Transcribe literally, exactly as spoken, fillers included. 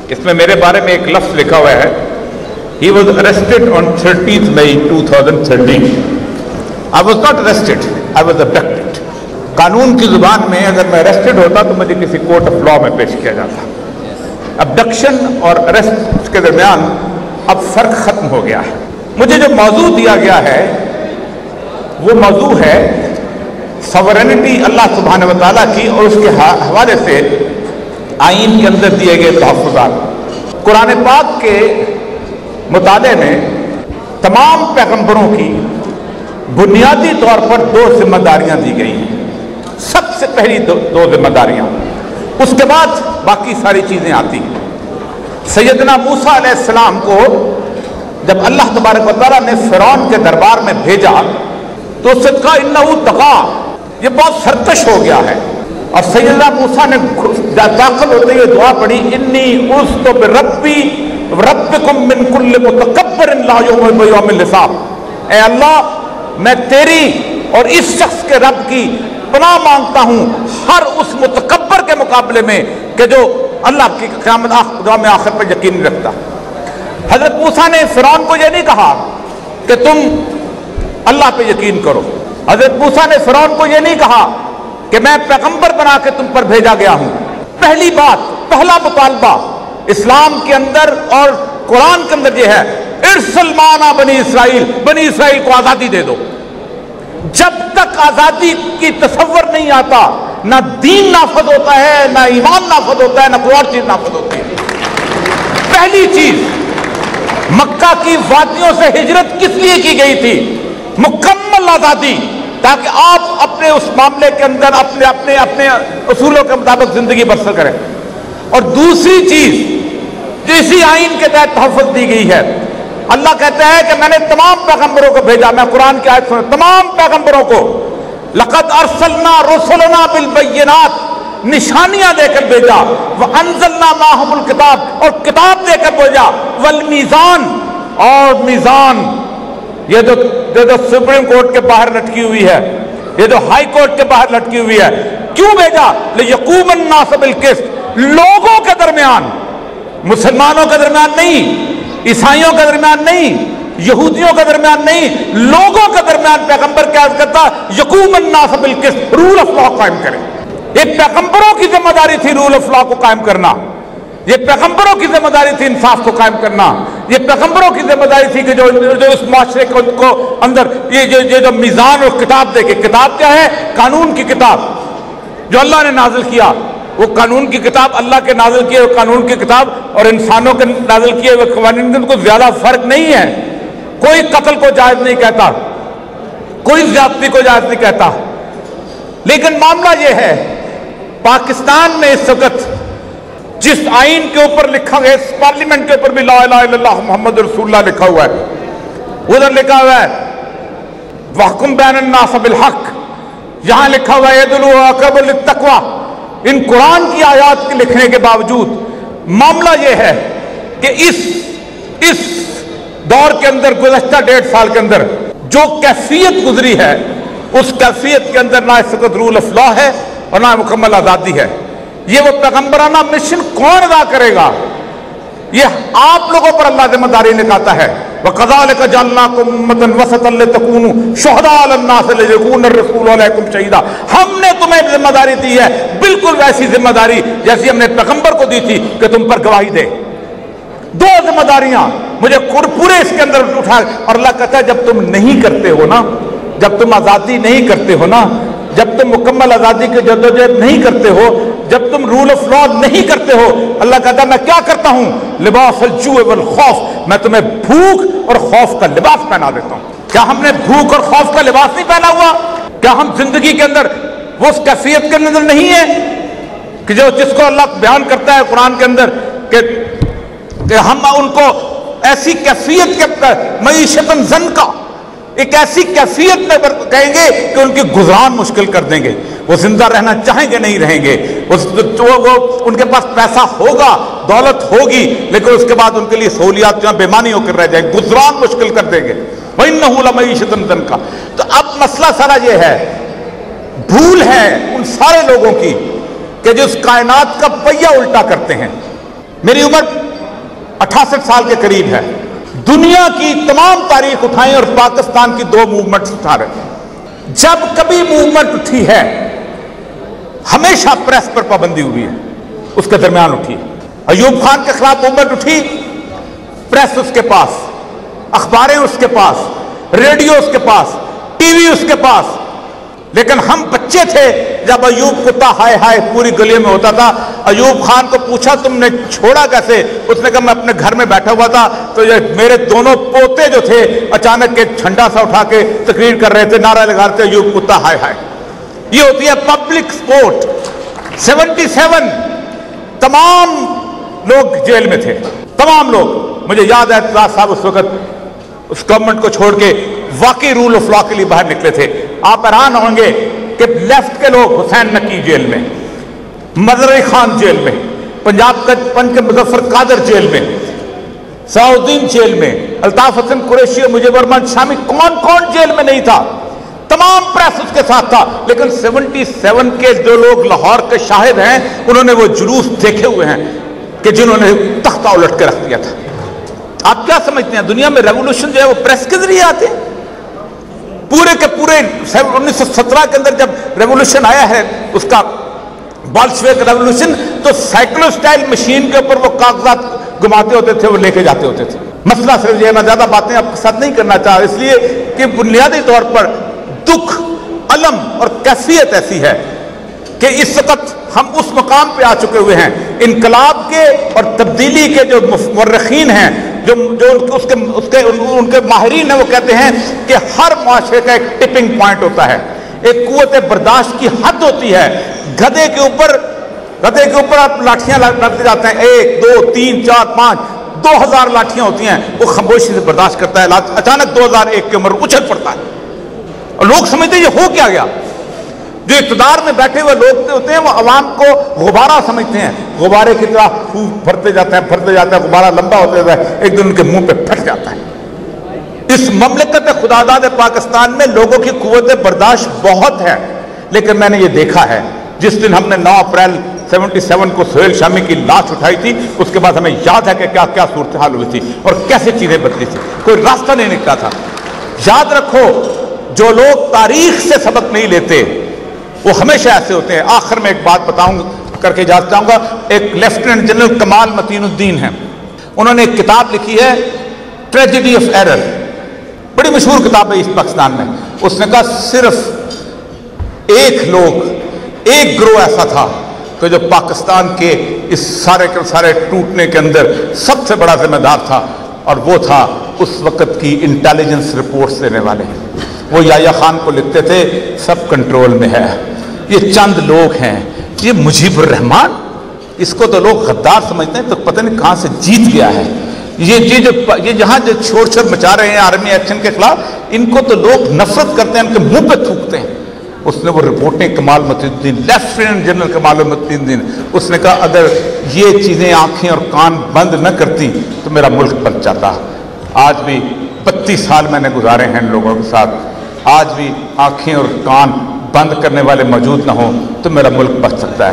اس میں میرے بارے میں ایک لفظ لکھا ہوا ہے, He was arrested on thirtieth May twenty thirteen. I was not arrested, I was abducted. قانون کی زبان میں اگر میں arrested ہوتا تو مجھے کسی کورٹ آف لا میں پیش کیا جاتا. ابڈکشن اور arrest کے درمیان اب فرق ختم ہو گیا ہے. مجھے جو موضوع دیا گیا ہے وہ موضوع ہے سورینٹی اللہ سبحانہ و تعالیٰ کی اور اس کے حوالے سے آئین کے اندر دیے گئے تحفظات. قرآن پاک کے مطالعے میں تمام پیغمبروں کی بنیادی طور پر دو ذمہ داریاں دی گئی ہیں. سب سے پہلی دو, دو ذمہ داریاں, اس کے بعد باقی ساری چیزیں آتی ہیں. سیدنا موسیٰ علیہ السلام کو جب اللہ تبارک و تعالیٰ نے فرعون کے دربار میں بھیجا تو اس سے کہا انہو طغیٰ, یہ بہت سرکش ہو گیا ہے. اور سیدنا موسیٰ نے داخل ہوتے ہوئے دعا پڑھی انی اعوذ بربی ربکم من کل متکبر لا یؤمن بیوم الحساب. اے اللہ میں تیری اور اس شخص کے رب کی پناہ مانگتا ہوں ہر اس متکبر کے مقابلے میں کہ جو اللہ کی قیامت یوم آخر پر یقین رکھتا. حضرت موسیٰ نے فرعون کو یہ نہیں کہا کہ تم اللہ پہ یقین کرو. حضرت موسیٰ نے فرعون کو یہ نہیں کہا کہ میں پیغمبر بنا کے تم پر بھیجا گیا ہوں. پہلی بات, پہلا مطالبہ اسلام کے اندر اور قرآن کے اندر یہ ہے ارسل معنا بنی اسرائیل, بنی اسرائیل کو آزادی دے دو. جب تک آزادی کی تصور نہیں آتا نہ دین نافذ ہوتا ہے, نہ ایمان نافذ ہوتا ہے, نہ کوئی اور چیز نافذ ہوتی ہے. پہلی چیز, مکہ کی وادیوں سے ہجرت کس لیے کی گئی تھی؟ مکمل آزادی, تاکہ آپ اپنے اس معاملے کے اندر اپنے اپنے اپنے اصولوں کے مطابق زندگی بسر کریں. اور دوسری چیز جو اسی آئین کے تحت تحفظ دی گئی ہے, اللہ کہتا ہے کہ میں نے تمام پیغمبروں کو بھیجا. میں قرآن کی آیت سنوں, تمام پیغمبروں کو لقد ارسلنا رسلنا بالبینات, نشانیاں دے کر بھیجا, وانزلنا معہم الکتاب, اور کتاب دے کر بھیجا, والمیزان, اور میزان. یہ جو جو سپریم کورٹ کے باہر لٹکی ہوئی ہے, یہ جو ہائی کورٹ کے باہر لٹکی ہوئی ہے, کیوں بھیجا؟ لیقوم الناس بالقسط, لوگوں کے درمیان, مسلمانوں کے درمیان نہیں, عیسائیوں کے درمیان نہیں, یہودیوں کے درمیان نہیں, لوگوں کے درمیان پیغمبر کیا کرتا؟ یقوم الناس بالقسط, رول آف لا قائم کرے. یہ پیغمبروں کی ذمہ داری تھی رول آف لا کو قائم کرنا. یہ پیغمبروں کی ذمہ داری تھی انصاف کو قائم کرنا. یہ پیغمبروں کی ذمہ داری تھی کہ جو جو اس معاشرے کو اندر یہ جو یہ جو میزان اور کتاب دے کے, کتاب کیا ہے؟ قانون کی کتاب جو اللہ نے نازل کیا. وہ قانون کی کتاب اللہ کے نازل کیے ہوئے قانون کی کتاب اور انسانوں کے نازل کیے ہوئے قوانین میں کوئی زیادہ فرق نہیں ہے. کوئی قتل کو جائز نہیں کہتا, کوئی زیادتی کو جائز نہیں کہتا. لیکن معاملہ یہ ہے, پاکستان میں اس وقت جس آئین کے اوپر لکھا گیا, اس پارلیمنٹ کے اوپر بھی لا الہ الا اللہ محمد رسول اللہ لکھا ہوا ہے, ادھر لکھا ہوا ہے وحکم بین الناس بالحق, یہاں لکھا ہوا ہے یدعو اقرب للتقوی. ان قرآن کی آیات کے لکھنے کے باوجود معاملہ یہ ہے کہ اس اس دور کے اندر, گزشتہ ڈیڑھ سال کے اندر جو کیفیت گزری ہے, اس کیفیت کے اندر نہ اس وقت رول آف لا ہے اور نہ مکمل آزادی ہے. یہ وہ پیغمبرانہ مشن کون ادا کرے گا؟ یہ آپ لوگوں پر اللہ ذمہ داری نکالتا ہے. وَكَذَلِكَ جَعَلْنَاكُمْ أُمَّةً وَسَطًا لِتَكُونُوا شُهَدَاءَ عَلَى النَّاسِ وَيَكُونَ الرَّسُولُ عَلَيْكُمْ شَهِيدًا. ہم نے تمہیں ذمہ داری دی ہے بالکل ویسی ذمہ داری جیسی ہم نے پیغمبر کو دی تھی کہ تم پر گواہی دے. دو ذمہ داریاں مجھے پورے اس کے اندر اٹھا, اور اللہ کہتا ہے جب تم نہیں کرتے ہو نا, جب تم آزادی نہیں کرتے ہو نا, جب تم مکمل آزادی کی جدوجہد نہیں کرتے ہو, جب تم رول آف لا نہیں کرتے ہو, اللہ کہتا ہے میں کیا کرتا ہوں؟ لباس الجوع والخوف, میں تمہیں بھوک اور خوف کا لباس پہنا دیتا ہوں. کیا ہم نے بھوک اور خوف کا لباس نہیں پہنا ہوا؟ کیا ہم زندگی کے اندر وہ اس کیفیت کے اندر نہیں ہے کہ جو جس کو اللہ بیان کرتا ہے قرآن کے اندر کہ, کہ ہم ان کو ایسی کیفیت کے معیشت زنکا, ایک ایسی کیفیت میں کہیں گے کہ ان کی گزران مشکل کر دیں گے. وہ زندہ رہنا چاہیں گے نہیں رہیں گے, وہ ان کے پاس پیسہ ہوگا, دولت ہوگی, لیکن اس کے بعد ان کے لیے سہولیات جو بے معنی ہو کر رہ جائیں, گزران مشکل کر دیں گے. وَإِنَّهُ لَمَعِيشَةٌ ضَنْكَ. تو اب مسئلہ سارا یہ ہے, بھول ہے ان سارے لوگوں کی کہ جو اس کائنات کا پہیہ الٹا کرتے ہیں. मेरी उम्र अठासठ साल के करीब है। दुनिया की तमाम तारीख उठाएं और पाकिस्तान की दो मूवमेंट्स उठा रहे हैं। जब कभी मूवमेंट उठी है हमेशा प्रेस पर पाबंदी हुई है, उसके दरमियान उठी। अयूब खान के खिलाफ मूवमेंट उठी, प्रेस उसके पास, अखबारें उसके पास, रेडियो उसके पास, टीवी उसके पास। लेकिन हम बच्चे थे जब अयूब कुत्ता हाय हाय पूरी गली में होता था। अयूब खान को पूछा तुमने छोड़ा कैसे? उसने कहा मैं अपने घर में बैठा हुआ था तो ये मेरे दोनों पोते जो थे अचानक एक झंडा सा उठा के तकरीर कर रहे थे, नारा लगा रहे थे अयूब कुत्ता हाय हाय। ये होती है पब्लिक सपोर्ट। सेवेंटी सेवन तमाम लोग जेल में थे, तमाम लोग। मुझे याद है इत्तलात साहब उस वक्त उस गवर्नमेंट को छोड़ के वाकई रूल ऑफ लॉ के लिए बाहर निकले थे। आप हैरान होंगे कि लेफ्ट के लोग हुसैन नकी जेल में, मजर खान जेल में, पंजाब का पंच के मुजफ्फर कादर जेल में, सलाउद्दीन जेल में, अल्ताफ हसन कुरैशी और मुजीबुर रहमान शामी, कौन कौन जेल में नहीं था? तमाम प्रेस उसके साथ था। लेकिन सतहत्तर के जो लोग लाहौर के शाहिद हैं उन्होंने वो जुलूस देखे हुए हैं कि जिन्होंने तख्ता उलट के रख दिया था। आप क्या समझते हैं दुनिया में रेवोल्यूशन जो है वो प्रेस के जरिए आते हैं? पूरे के पूरे उन्नीस सौ सत्रह के अंदर जब रेवोल्यूशन आया है उसका बोल्शेविक रेवोल्यूशन, तो साइक्लो स्टाइल मशीन के ऊपर वो कागजात घुमाते होते थे, वो लेके जाते होते थे। मसला सिर्फ ये, मैं ज्यादा बातें आपके साथ नहीं करना चाह रहा, इसलिए कि बुनियादी तौर पर दुख, अलम और कैफियत ऐसी है कि इस वक्त हम उस मकाम पे आ चुके हुए हैं। इनकलाब के और तब्दीली के जो मुर्रखीन हैं, जो जो उसके उसके उनके माहिरीन हैं, वो कहते हैं कि हर माशरे का एक टिपिंग पॉइंट होता है, एक कुव्वत बर्दाश्त की हद होती है। गधे के ऊपर गधे के ऊपर आप लाठियां लगते जाते हैं, एक दो तीन चार पांच दो हजार लाठियां होती हैं, वो खामोशी से बर्दाश्त करता है। अचानक दो हजार एक की उम्र उछल पड़ता है और लोग समझते हैं ये हो क्या गया। जो इक़्तिदार में बैठे हुए लोग होते हैं वो अवाम को गुब्बारा समझते हैं, गुब्बारे की तरह फूंक भरते जाते हैं भरते जाते हैं, गुब्बारा लंबा होते हुए एक दिन उनके मुंह पे फट जाता है। इस ममलिकत खुदादाद पाकिस्तान में लोगों की कुव्वत बर्दाश्त बहुत है। लेकिन मैंने ये देखा है, जिस दिन हमने नौ अप्रैल सतहत्तर को सुहेल शामी की लाश उठाई थी, उसके बाद हमें याद है कि क्या क्या सूरत हाल हुई थी और कैसे चीजें बदली थी। कोई रास्ता नहीं निकला था। याद रखो, जो लोग तारीख से सबक नहीं लेते वो हमेशा ऐसे होते हैं। आखिर में एक बात बताऊंगा करके जा चाहूंगा। एक लेफ्टिनेंट जनरल कमाल मतीनुद्दीन हैं, उन्होंने एक किताब लिखी है ट्रेजेडी ऑफ एरर, बड़ी मशहूर किताब है इस पाकिस्तान में। उसने कहा सिर्फ एक लोग, एक ग्रोह ऐसा था कि जो पाकिस्तान के इस सारे के सारे टूटने के अंदर सबसे बड़ा जिम्मेदार था, और वो था उस वक्त की इंटेलिजेंस रिपोर्ट्स देने वाले। वो याया खान को लिखते थे सब कंट्रोल में है, ये चंद लोग हैं, ये मुजीबुर रहमान, इसको तो लोग गद्दार समझते हैं, तो पता नहीं कहां से जीत गया है। ये ये जो ये जहां जो शोर शोर मचा रहे हैं आर्मी एक्शन के खिलाफ, इनको तो लोग नफरत करते हैं, उनके मुंह पे थूकते हैं। उसने वो रिपोर्टें कमाल मतीनुद्दीन, लेफ्टिनेंट जनरल कमाल मतीनुद्दीन, उसने कहा अगर ये चीजें आंखें और कान बंद न करती तो मेरा मुल्क बच जाता। आज भी बत्तीस साल मैंने गुजारे हैं इन लोगों के साथ, आज भी आंखें और कान बंद करने वाले मौजूद ना हो तो मेरा मुल्क बच सकता है।